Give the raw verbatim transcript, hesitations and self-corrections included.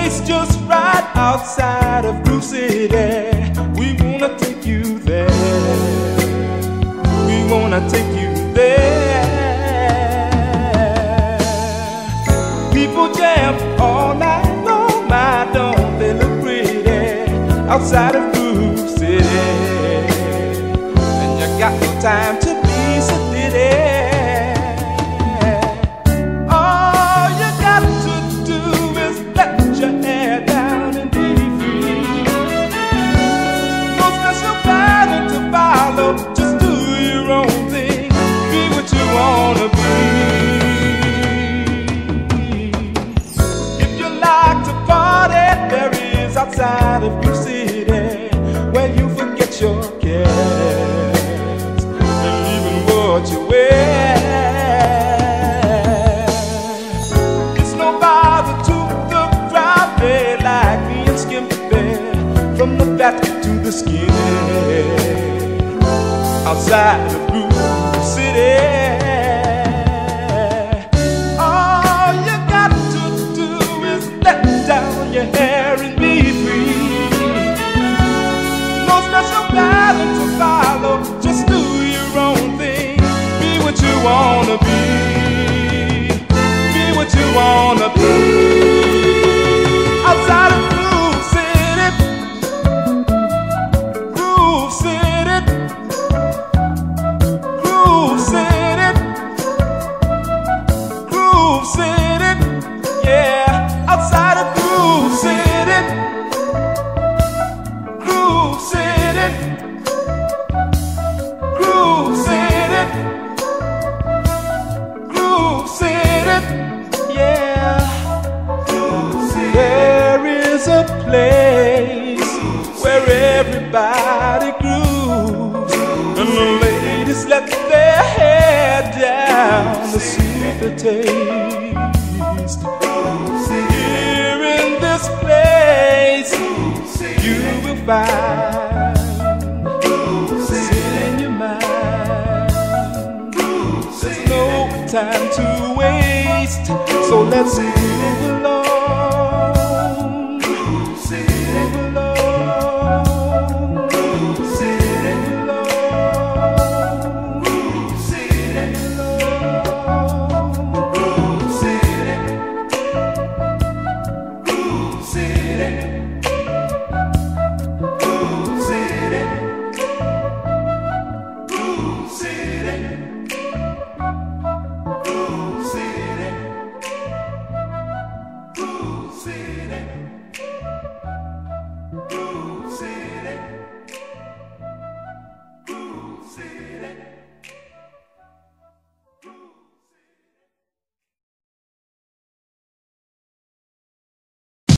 place just right outside of Groove City. We wanna take you there. We wanna take you there. People jam all night long, my don't they look pretty outside of Groove City. And you got no time to be so ditty. Outside of Groove City, where you forget your cares and even what you wear. It's no bother to the crowd, they like me and skimpy, from the fat to the skinny. Outside of Groove City, all you got to do is let down your hair and be to follow, just do your own thing. Be what you wanna be. Be what you wanna be. Outside of Groove City, Groove City, Groove City, Groove City, yeah. Outside of Groove City, Groove City. Groove City, Groove City, yeah. Groove City. There is a place where everybody grooves, and the ladies let their hair down to see the taste. Here in this place, you will find time to waste, so let's move along.